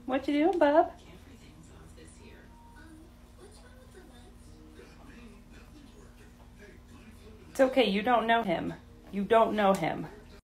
What you doing, bub? It's okay. You don't know him. You don't know him.